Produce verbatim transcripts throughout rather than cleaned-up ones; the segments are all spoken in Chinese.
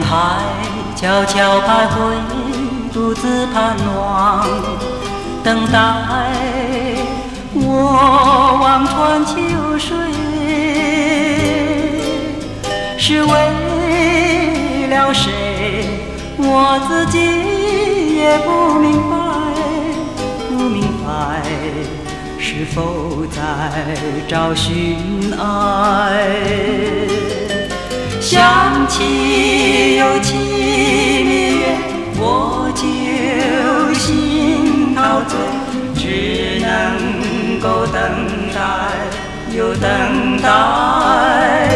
海悄悄徘徊，独自盼望，等待我望穿秋水，是为了谁？我自己也不明白，不明白是否在找寻爱。想起有情蜜月，我就心陶醉，只能够等待又等待，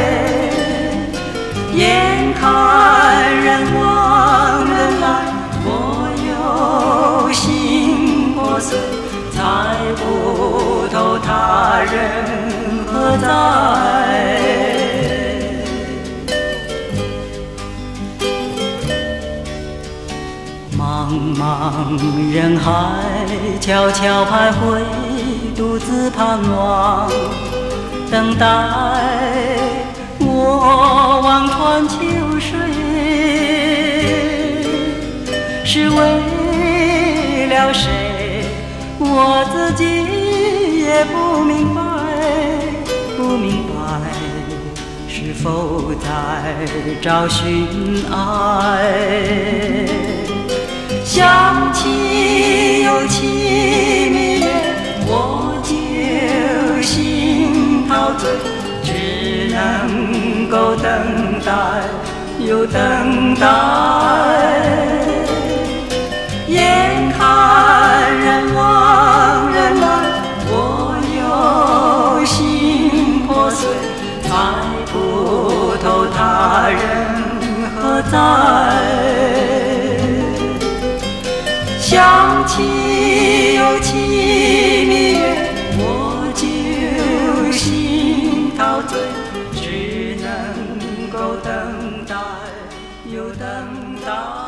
眼看人往人来，我有心破碎，猜不透他人何在。茫茫人海，悄悄徘徊，独自盼望，等待我望穿秋水，是为了谁？我自己也不明白，不明白是否在找寻爱。想起有情蜜月，我就心陶醉，只能够等待又等待，眼看人往人来，我有心破碎，猜不透他人何在。想起有情蜜月，我就心陶醉，只能够等待又等待。